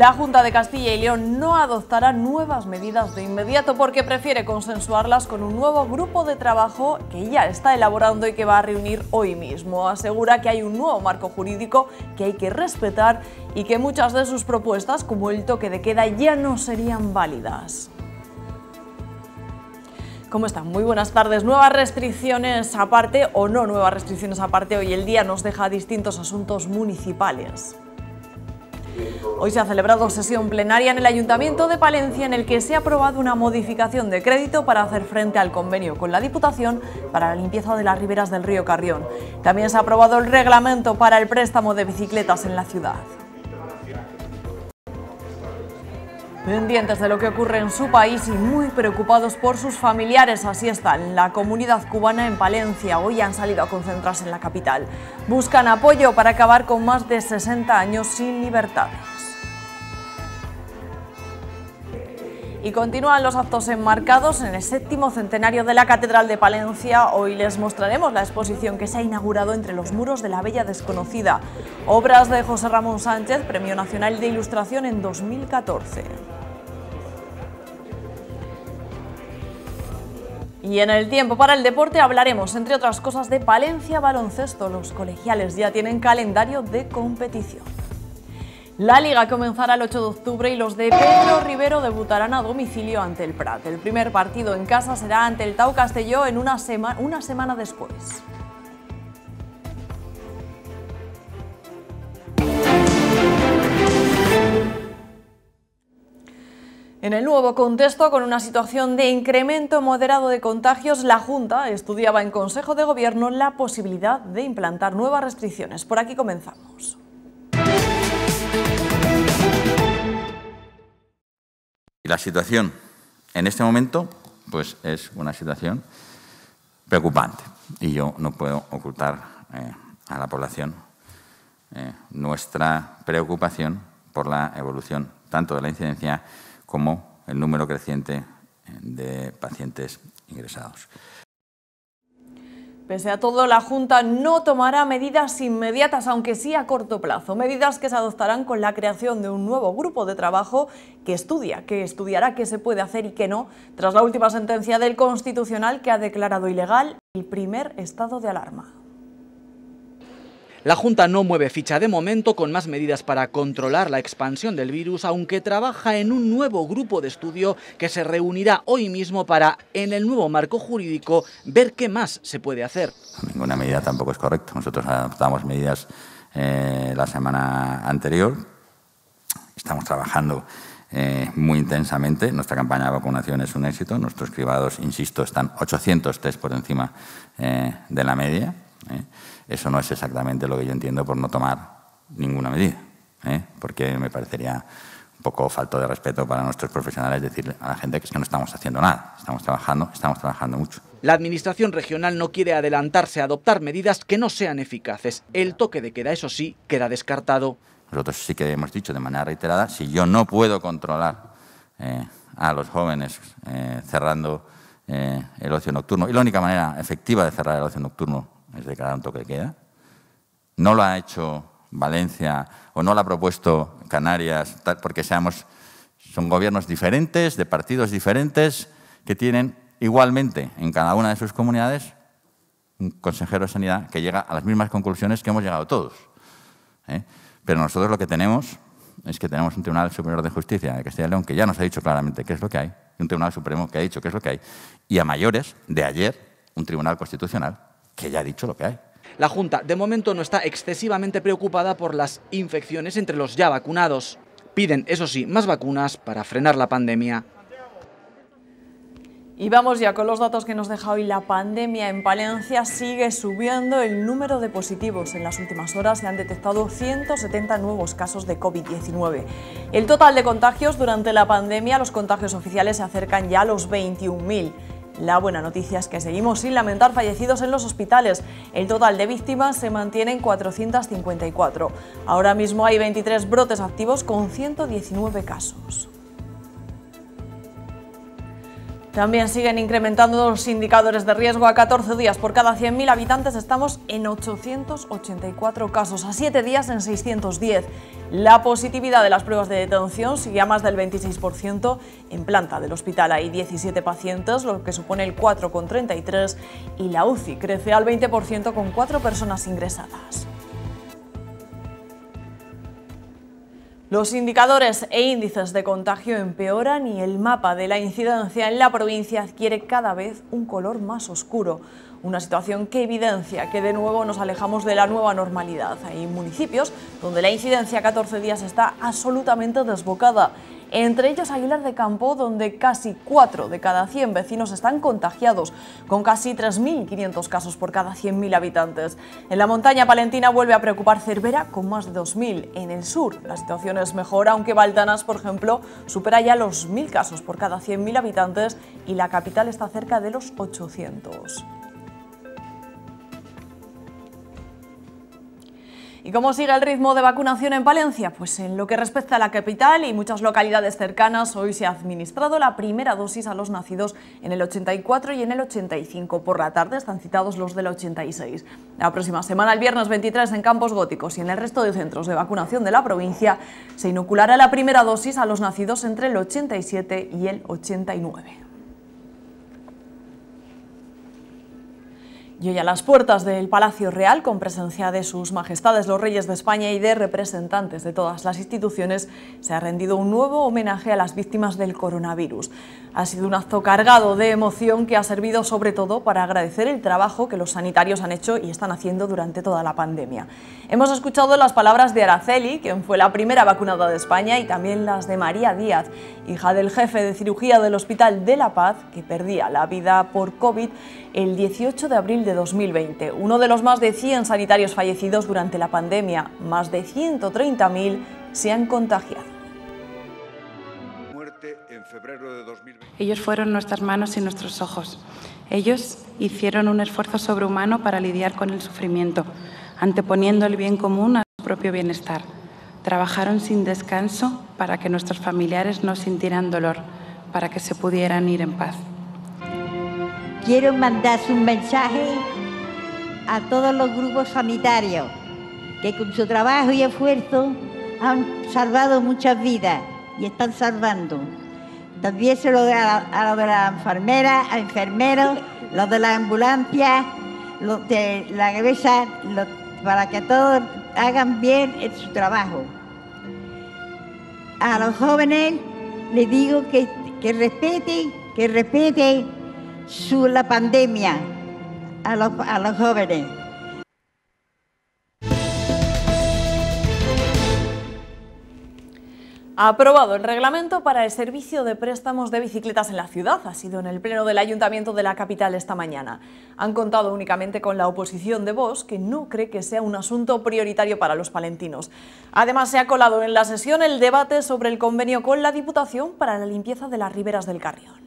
La Junta de Castilla y León no adoptará nuevas medidas de inmediato porque prefiere consensuarlas con un nuevo grupo de trabajo que ya está elaborando y que va a reunir hoy mismo. Asegura que hay un nuevo marco jurídico que hay que respetar y que muchas de sus propuestas, como el toque de queda, ya no serían válidas. ¿Cómo están? Muy buenas tardes. Nuevas restricciones aparte o no nuevas restricciones aparte, hoy el día nos deja distintos asuntos municipales. Hoy se ha celebrado sesión plenaria en el Ayuntamiento de Palencia en el que se ha aprobado una modificación de crédito para hacer frente al convenio con la Diputación para la limpieza de las riberas del río Carrión. También se ha aprobado el reglamento para el préstamo de bicicletas en la ciudad. Pendientes de lo que ocurre en su país y muy preocupados por sus familiares, así está la comunidad cubana en Palencia. Hoy han salido a concentrarse en la capital. Buscan apoyo para acabar con más de 60 años sin libertades. Y continúan los actos enmarcados en el 7º centenario de la Catedral de Palencia. Hoy les mostraremos la exposición que se ha inaugurado entre los muros de la Bella Desconocida. Obras de José Ramón Sánchez, Premio Nacional de Ilustración en 2014. Y en el tiempo para el deporte hablaremos, entre otras cosas, de Palencia Baloncesto. Los colegiales ya tienen calendario de competición. La Liga comenzará el 8 de octubre y los de Pedro Rivero debutarán a domicilio ante el Prat. El primer partido en casa será ante el Tau Castelló en una semana después. En el nuevo contexto, con una situación de incremento moderado de contagios, la Junta estudiaba en Consejo de Gobierno la posibilidad de implantar nuevas restricciones. Por aquí comenzamos. La situación en este momento pues es una situación preocupante y yo no puedo ocultar a la población nuestra preocupación por la evolución tanto de la incidencia como el número creciente de pacientes ingresados. Pese a todo, la Junta no tomará medidas inmediatas, aunque sí a corto plazo. Medidas que se adoptarán con la creación de un nuevo grupo de trabajo que estudiará qué se puede hacer y qué no, tras la última sentencia del Constitucional que ha declarado ilegal el primer estado de alarma. La Junta no mueve ficha de momento con más medidas para controlar la expansión del virus, aunque trabaja en un nuevo grupo de estudio que se reunirá hoy mismo para, en el nuevo marco jurídico, ver qué más se puede hacer. Ninguna medida tampoco es correcta. Nosotros adoptamos medidas la semana anterior. Estamos trabajando muy intensamente. Nuestra campaña de vacunación es un éxito. Nuestros cribados, insisto, están 800 test por encima de la media. Eso no es exactamente lo que yo entiendo por no tomar ninguna medida, porque me parecería un poco falto de respeto para nuestros profesionales decirle a la gente que es que no estamos haciendo nada, estamos trabajando mucho. La Administración regional no quiere adelantarse a adoptar medidas que no sean eficaces. El toque de queda, eso sí, queda descartado. Nosotros sí que hemos dicho de manera reiterada, si yo no puedo controlar a los jóvenes cerrando el ocio nocturno, y la única manera efectiva de cerrar el ocio nocturno es declarar un toque de queda. No lo ha hecho Valencia o no lo ha propuesto Canarias, porque son gobiernos diferentes, de partidos diferentes, que tienen igualmente en cada una de sus comunidades un consejero de Sanidad que llega a las mismas conclusiones que hemos llegado todos. Pero nosotros lo que tenemos es que tenemos un Tribunal Superior de Justicia de Castilla y León que ya nos ha dicho claramente qué es lo que hay, y un Tribunal Supremo que ha dicho qué es lo que hay, y a mayores, de ayer, un Tribunal Constitucional que ya ha dicho lo que hay. La Junta, de momento, no está excesivamente preocupada por las infecciones entre los ya vacunados. Piden, eso sí, más vacunas para frenar la pandemia. Y vamos ya con los datos que nos deja hoy la pandemia en Palencia. Sigue subiendo el número de positivos. En las últimas horas se han detectado 170 nuevos casos de COVID-19. El total de contagios durante la pandemia, los contagios oficiales se acercan ya a los 21.000. La buena noticia es que seguimos sin lamentar fallecidos en los hospitales. El total de víctimas se mantiene en 454. Ahora mismo hay 23 brotes activos con 119 casos. También siguen incrementando los indicadores de riesgo. A 14 días por cada 100.000 habitantes estamos en 884 casos, a 7 días en 610. La positividad de las pruebas de detención sigue a más del 26%. En planta del hospital hay 17 pacientes, lo que supone el 4,33%, y la UCI crece al 20% con 4 personas ingresadas. Los indicadores e índices de contagio empeoran y el mapa de la incidencia en la provincia adquiere cada vez un color más oscuro. Una situación que evidencia que de nuevo nos alejamos de la nueva normalidad. Hay municipios donde la incidencia a 14 días está absolutamente desbocada. Entre ellos Aguilar de Campo, donde casi 4 de cada 100 vecinos están contagiados, con casi 3.500 casos por cada 100.000 habitantes. En la montaña palentina vuelve a preocupar Cervera, con más de 2.000. En el sur la situación es mejor, aunque Baltanas, por ejemplo, supera ya los 1.000 casos por cada 100.000 habitantes y la capital está cerca de los 800. ¿Y cómo sigue el ritmo de vacunación en Palencia? Pues en lo que respecta a la capital y muchas localidades cercanas, hoy se ha administrado la primera dosis a los nacidos en el 84 y en el 85. Por la tarde están citados los del 86. La próxima semana, el viernes 23, en Campos Góticos y en el resto de centros de vacunación de la provincia, se inoculará la primera dosis a los nacidos entre el 87 y el 89. Y hoy a las puertas del Palacio Real, con presencia de sus majestades los reyes de España y de representantes de todas las instituciones, se ha rendido un nuevo homenaje a las víctimas del coronavirus. Ha sido un acto cargado de emoción que ha servido sobre todo para agradecer el trabajo que los sanitarios han hecho y están haciendo durante toda la pandemia. Hemos escuchado las palabras de Araceli, quien fue la primera vacunada de España, y también las de María Díaz, hija del jefe de cirugía del Hospital de la Paz, que perdía la vida por COVID el 18 de abril de 2020. Uno de los más de 100 sanitarios fallecidos durante la pandemia. Más de 130.000 se han contagiado. En febrero de 2020. Ellos fueron nuestras manos y nuestros ojos. Ellos hicieron un esfuerzo sobrehumano para lidiar con el sufrimiento, anteponiendo el bien común a su propio bienestar. Trabajaron sin descanso para que nuestros familiares no sintieran dolor, para que se pudieran ir en paz. Quiero mandar un mensaje a todos los grupos sanitarios que con su trabajo y esfuerzo han salvado muchas vidas y están salvando. También se lo doy a los de las enfermeras, a enfermeros, los de las ambulancias, los de la cabeza, para que todos hagan bien su trabajo. A los jóvenes les digo que respeten la pandemia, a los jóvenes. Ha aprobado el reglamento para el servicio de préstamos de bicicletas en la ciudad. Ha sido en el pleno del Ayuntamiento de la capital esta mañana. Han contado únicamente con la oposición de Vox, que no cree que sea un asunto prioritario para los palentinos. Además, se ha colado en la sesión el debate sobre el convenio con la Diputación para la limpieza de las riberas del Carrión.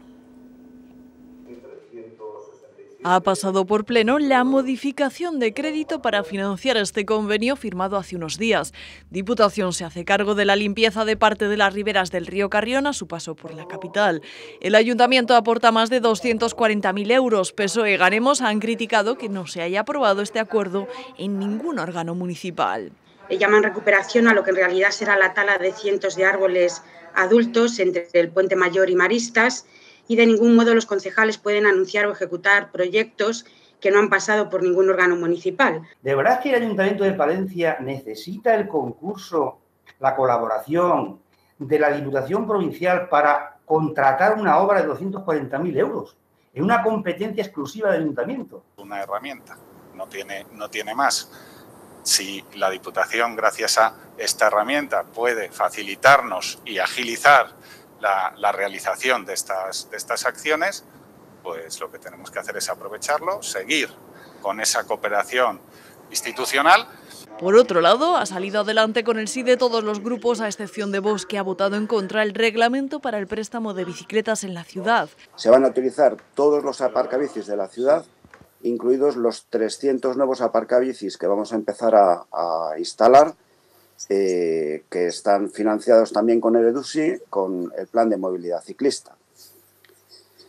Ha pasado por pleno la modificación de crédito para financiar este convenio firmado hace unos días. Diputación se hace cargo de la limpieza de parte de las riberas del río Carrión a su paso por la capital. El Ayuntamiento aporta más de 240.000 euros. PSOE y Ganemos han criticado que no se haya aprobado este acuerdo en ningún órgano municipal. Le llaman recuperación a lo que en realidad será la tala de cientos de árboles adultos entre el Puente Mayor y Maristas, y de ningún modo los concejales pueden anunciar o ejecutar proyectos que no han pasado por ningún órgano municipal. ¿De verdad que el Ayuntamiento de Palencia necesita el concurso, la colaboración de la Diputación Provincial para contratar una obra de 240.000 euros? Es una competencia exclusiva del Ayuntamiento. Una herramienta, no tiene más. Si la Diputación, gracias a esta herramienta, puede facilitarnos y agilizar la realización de estas acciones, pues lo que tenemos que hacer es aprovecharlo, seguir con esa cooperación institucional. Por otro lado, ha salido adelante con el sí de todos los grupos, a excepción de Vox, que ha votado en contra el reglamento para el préstamo de bicicletas en la ciudad. Se van a utilizar todos los aparcabicis de la ciudad, incluidos los 300 nuevos aparcabicis que vamos a empezar a instalar, que están financiados también con el EDUSI, con el plan de movilidad ciclista.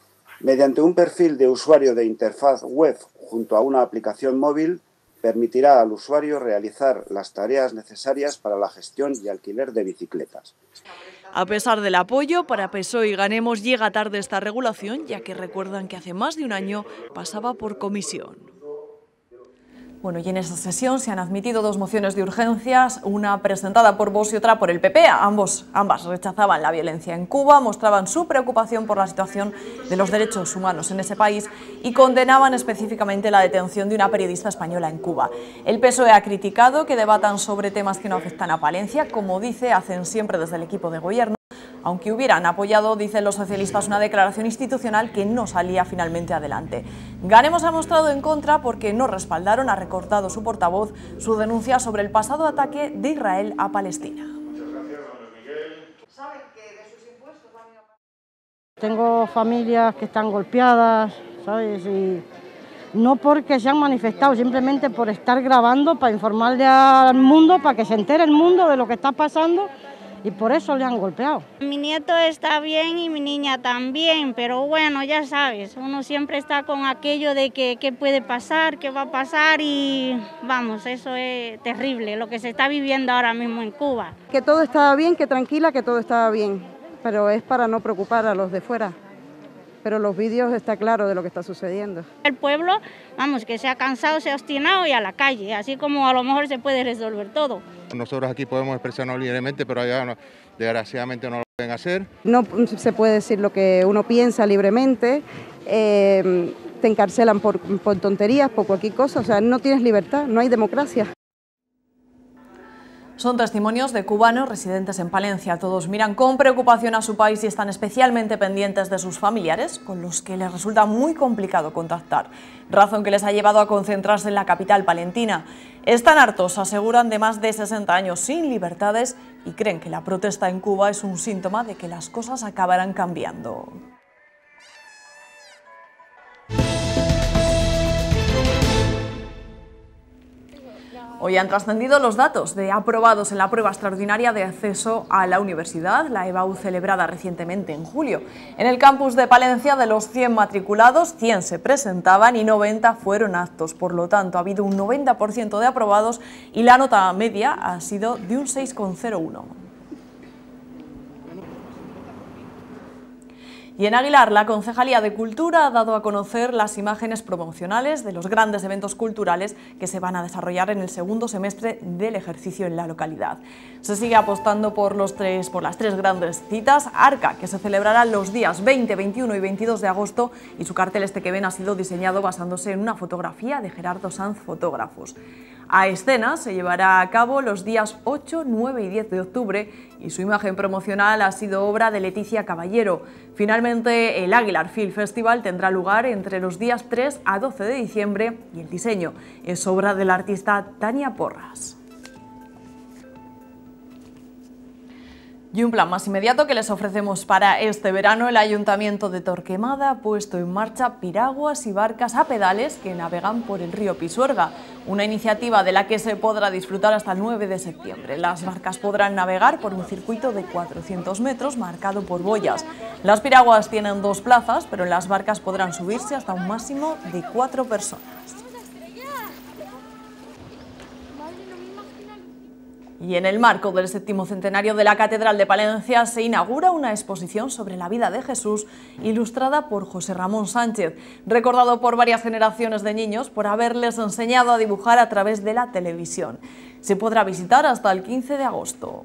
Mediante un perfil de usuario de interfaz web junto a una aplicación móvil, permitirá al usuario realizar las tareas necesarias para la gestión y alquiler de bicicletas. A pesar del apoyo, para PSOE y Ganemos llega tarde esta regulación, ya que recuerdan que hace más de un año pasaba por comisión. Bueno, y en esta sesión se han admitido dos mociones de urgencias, una presentada por Vox y otra por el PP. Ambas rechazaban la violencia en Cuba, mostraban su preocupación por la situación de los derechos humanos en ese país y condenaban específicamente la detención de una periodista española en Cuba. El PSOE ha criticado que debatan sobre temas que no afectan a Palencia, como dice, hacen siempre desde el equipo de gobierno. Aunque hubieran apoyado, dicen los socialistas, una declaración institucional que no salía finalmente adelante. Ganemos ha mostrado en contra porque no respaldaron, ha recordado su portavoz, su denuncia sobre el pasado ataque de Israel a Palestina. Tengo familias que están golpeadas, ¿sabes? Y no porque se han manifestado, simplemente por estar grabando para informarle al mundo, para que se entere el mundo de lo que está pasando. Y por eso le han golpeado. Mi nieto está bien y mi niña también, pero bueno, ya sabes, uno siempre está con aquello de que qué puede pasar, qué va a pasar y vamos, eso es terrible, lo que se está viviendo ahora mismo en Cuba. Que todo estaba bien, que tranquila, que todo estaba bien, pero es para no preocupar a los de fuera. Pero los vídeos está claro de lo que está sucediendo. El pueblo, vamos, que se ha cansado, se ha obstinado y a la calle, así como a lo mejor se puede resolver todo. Nosotros aquí podemos expresarnos libremente, pero allá desgraciadamente no lo pueden hacer. No se puede decir lo que uno piensa libremente, te encarcelan por tonterías, por cualquier cosa, o sea, no tienes libertad, no hay democracia. Son testimonios de cubanos residentes en Palencia. Todos miran con preocupación a su país y están especialmente pendientes de sus familiares, con los que les resulta muy complicado contactar, razón que les ha llevado a concentrarse en la capital palentina. Están hartos, aseguran, de más de 60 años sin libertades y creen que la protesta en Cuba es un síntoma de que las cosas acabarán cambiando. Hoy han trascendido los datos de aprobados en la prueba extraordinaria de acceso a la universidad, la EBAU, celebrada recientemente en julio. En el campus de Palencia, de los 100 matriculados, 100 se presentaban y 90 fueron aptos. Por lo tanto, ha habido un 90% de aprobados y la nota media ha sido de un 6,01. Y en Aguilar, la Concejalía de Cultura ha dado a conocer las imágenes promocionales de los grandes eventos culturales que se van a desarrollar en el segundo semestre del ejercicio en la localidad. Se sigue apostando por las tres grandes citas. Arca, que se celebrará los días 20, 21 y 22 de agosto, y su cartel este que ven ha sido diseñado basándose en una fotografía de Gerardo Sanz Fotógrafos. A escena se llevará a cabo los días 8, 9 y 10 de octubre y su imagen promocional ha sido obra de Leticia Caballero. Finalmente, el Aguilar Film Festival tendrá lugar entre los días 3 a 12 de diciembre y el diseño es obra de la artista Tania Porras. Y un plan más inmediato que les ofrecemos para este verano. El Ayuntamiento de Torquemada ha puesto en marcha piraguas y barcas a pedales que navegan por el río Pisuerga, una iniciativa de la que se podrá disfrutar hasta el 9 de septiembre. Las barcas podrán navegar por un circuito de 400 metros marcado por boyas. Las piraguas tienen 2 plazas, pero en las barcas podrán subirse hasta un máximo de 4 personas. Y en el marco del 7º centenario de la Catedral de Palencia se inaugura una exposición sobre la vida de Jesús ilustrada por José Ramón Sánchez, recordado por varias generaciones de niños por haberles enseñado a dibujar a través de la televisión. Se podrá visitar hasta el 15 de agosto.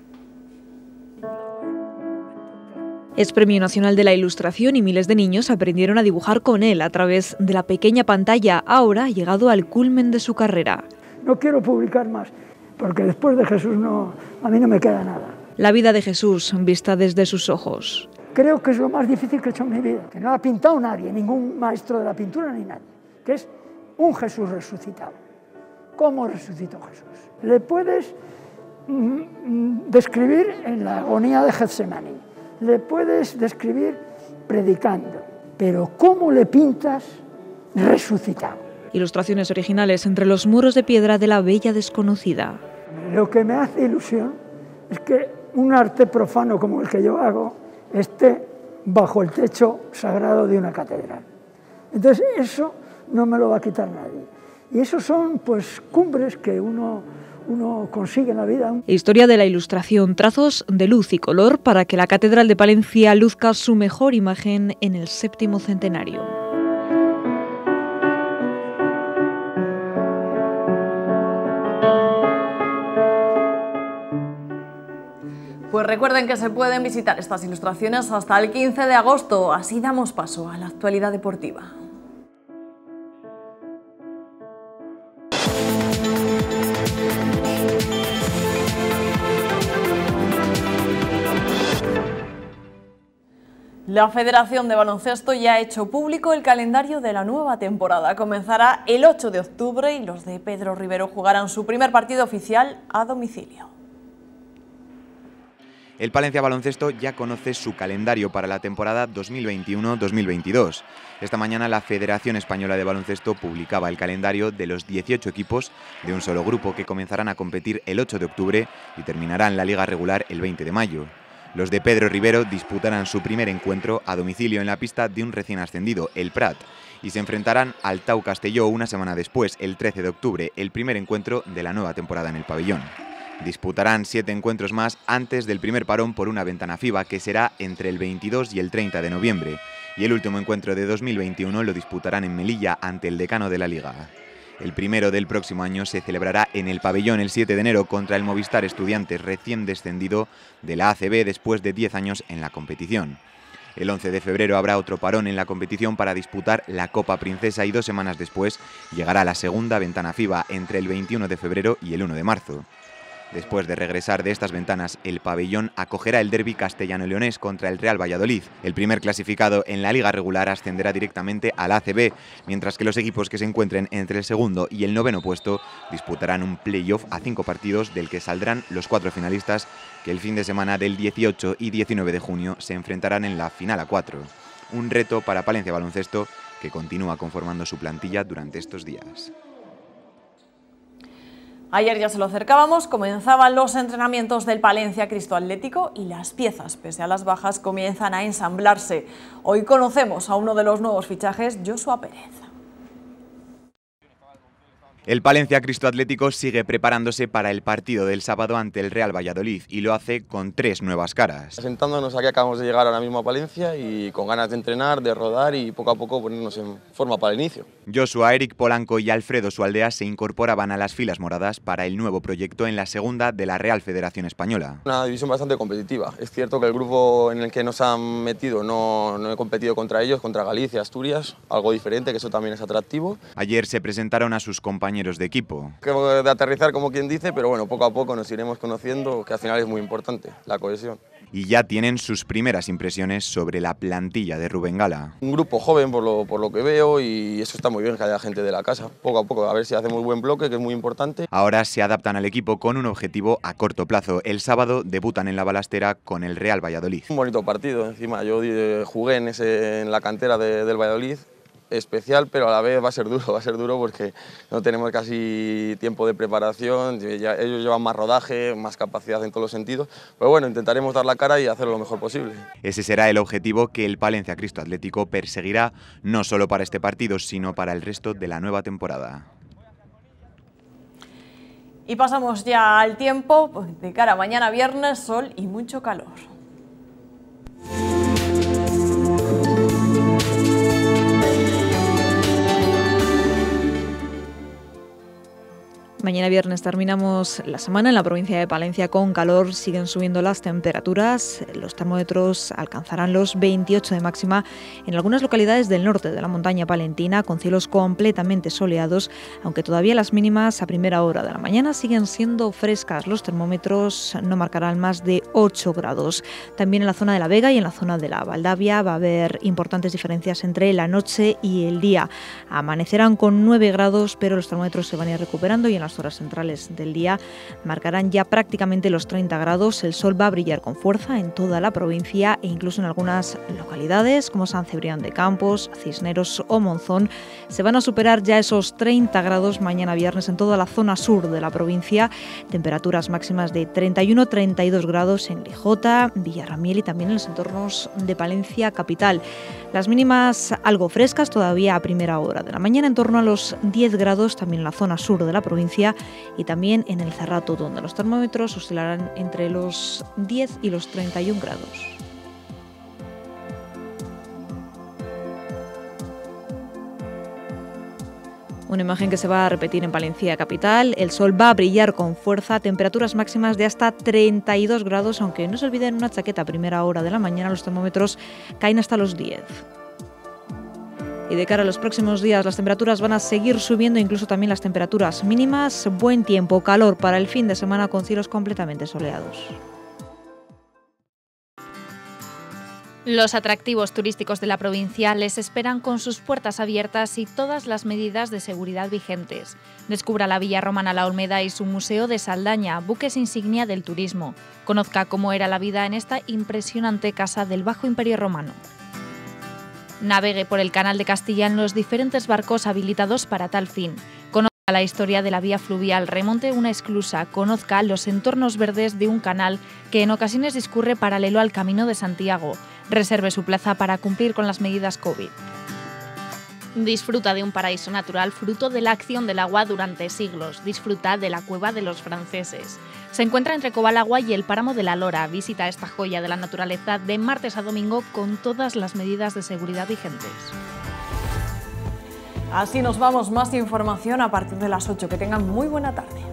Es Premio Nacional de la Ilustración y miles de niños aprendieron a dibujar con él a través de la pequeña pantalla. Ahora ha llegado al culmen de su carrera. No quiero publicar más, porque después de Jesús a mí no me queda nada. La vida de Jesús vista desde sus ojos. Creo que es lo más difícil que he hecho en mi vida, que no ha pintado nadie, ningún maestro de la pintura ni nadie, que es un Jesús resucitado. ¿Cómo resucitó Jesús? Le puedes describir en la agonía de Getsemaní, le puedes describir predicando, pero ¿cómo le pintas resucitado? Ilustraciones originales entre los muros de piedra de la Bella Desconocida. Lo que me hace ilusión es que un arte profano como el que yo hago esté bajo el techo sagrado de una catedral. Entonces eso no me lo va a quitar nadie. Y esos son pues cumbres que uno consigue en la vida. Historia de la Ilustración, trazos de luz y color para que la Catedral de Palencia luzca su mejor imagen en el 7º centenario. Pues recuerden que se pueden visitar estas ilustraciones hasta el 15 de agosto. Así damos paso a la actualidad deportiva. La Federación de Baloncesto ya ha hecho público el calendario de la nueva temporada. Comenzará el 8 de octubre y los de Pedro Rivero jugarán su primer partido oficial a domicilio. El Palencia Baloncesto ya conoce su calendario para la temporada 2021-2022. Esta mañana la Federación Española de Baloncesto publicaba el calendario de los 18 equipos de un solo grupo que comenzarán a competir el 8 de octubre y terminarán la liga regular el 20 de mayo. Los de Pedro Rivero disputarán su primer encuentro a domicilio en la pista de un recién ascendido, el Prat, y se enfrentarán al Tau Castelló una semana después, el 13 de octubre, el primer encuentro de la nueva temporada en el pabellón. Disputarán 7 encuentros más antes del primer parón por una ventana FIBA que será entre el 22 y el 30 de noviembre, y el último encuentro de 2021 lo disputarán en Melilla ante el decano de la liga. El primero del próximo año se celebrará en el pabellón el 7 de enero contra el Movistar Estudiantes, recién descendido de la ACB después de 10 años en la competición. El 11 de febrero habrá otro parón en la competición para disputar la Copa Princesa y 2 semanas después llegará la segunda ventana FIBA entre el 21 de febrero y el 1 de marzo. Después de regresar de estas ventanas, el pabellón acogerá el derbi castellano-leonés contra el Real Valladolid. El primer clasificado en la liga regular ascenderá directamente al ACB, mientras que los equipos que se encuentren entre el segundo y el 9º puesto disputarán un playoff a 5 partidos del que saldrán los 4 finalistas que el fin de semana del 18 y 19 de junio se enfrentarán en la final a 4. Un reto para Palencia Baloncesto que continúa conformando su plantilla durante estos días. Ayer ya se lo acercábamos, comenzaban los entrenamientos del Palencia Cristo Atlético y las piezas, pese a las bajas, comienzan a ensamblarse. Hoy conocemos a uno de los nuevos fichajes, Joshua Pérez. El Palencia Cristo Atlético sigue preparándose para el partido del sábado ante el Real Valladolid y lo hace con 3 nuevas caras. Sentándonos aquí, acabamos de llegar ahora mismo a Palencia y con ganas de entrenar, de rodar y poco a poco ponernos en forma para el inicio. Joshua, Eric Polanco y Alfredo Sualdea se incorporaban a las filas moradas para el nuevo proyecto en la segunda de la Real Federación Española. Una división bastante competitiva. Es cierto que el grupo en el que nos han metido no he competido contra ellos, contra Galicia, Asturias, algo diferente, que eso también es atractivo. Ayer se presentaron a sus compañeros de equipo. De aterrizar, como quien dice, pero bueno, poco a poco nos iremos conociendo, que al final es muy importante, la cohesión. Y ya tienen sus primeras impresiones sobre la plantilla de Rubén Gala. Un grupo joven por lo que veo y eso está muy bien, que haya gente de la casa. Poco a poco, a ver si hacemos buen bloque, que es muy importante. Ahora se adaptan al equipo con un objetivo a corto plazo. El sábado debutan en la Balastera con el Real Valladolid. Un bonito partido, encima yo jugué en la cantera del Valladolid. Especial, pero a la vez va a ser duro porque no tenemos casi tiempo de preparación, ellos llevan más rodaje, más capacidad en todos los sentidos, pero bueno, intentaremos dar la cara y hacerlo lo mejor posible. Ese será el objetivo que el Palencia Cristo Atlético perseguirá no solo para este partido, sino para el resto de la nueva temporada. Y pasamos ya al tiempo, de cara a mañana viernes, sol y mucho calor. Mañana viernes terminamos la semana en la provincia de Palencia con calor, siguen subiendo las temperaturas, los termómetros alcanzarán los 28 de máxima en algunas localidades del norte de la montaña palentina con cielos completamente soleados, aunque todavía las mínimas a primera hora de la mañana siguen siendo frescas, los termómetros no marcarán más de 8 grados. También en la zona de la Vega y en la zona de la Valdavia va a haber importantes diferencias entre la noche y el día. Amanecerán con 9 grados, pero los termómetros se van a ir recuperando y en las zonas horas centrales del día marcarán ya prácticamente los 30 grados. El sol va a brillar con fuerza en toda la provincia e incluso en algunas localidades como San Cebrián de Campos, Cisneros o Monzón. Se van a superar ya esos 30 grados mañana viernes en toda la zona sur de la provincia. Temperaturas máximas de 31-32 grados en Grijota, Villarramiel y también en los entornos de Palencia capital. Las mínimas algo frescas todavía a primera hora de la mañana, en torno a los 10 grados también en la zona sur de la provincia y también en el Cerrato, donde los termómetros oscilarán entre los 10 y los 31 grados. Una imagen que se va a repetir en Palencia capital. El sol va a brillar con fuerza, temperaturas máximas de hasta 32 grados, aunque no se olviden una chaqueta a primera hora de la mañana, los termómetros caen hasta los 10. Y de cara a los próximos días las temperaturas van a seguir subiendo, incluso también las temperaturas mínimas. Buen tiempo, calor para el fin de semana con cielos completamente soleados. Los atractivos turísticos de la provincia les esperan con sus puertas abiertas y todas las medidas de seguridad vigentes. Descubra la Villa Romana La Olmeda y su Museo de Saldaña, buques insignia del turismo. Conozca cómo era la vida en esta impresionante casa del Bajo Imperio Romano. Navegue por el Canal de Castilla en los diferentes barcos habilitados para tal fin. Conozca la historia de la vía fluvial, remonte una esclusa, conozca los entornos verdes de un canal que en ocasiones discurre paralelo al Camino de Santiago. Reserve su plaza para cumplir con las medidas COVID. Disfruta de un paraíso natural fruto de la acción del agua durante siglos. Disfruta de la Cueva de los Franceses. Se encuentra entre Cobalagua y el Páramo de la Lora. Visita esta joya de la naturaleza de martes a domingo con todas las medidas de seguridad vigentes. Así nos vamos, más información a partir de las 8. Que tengan muy buena tarde.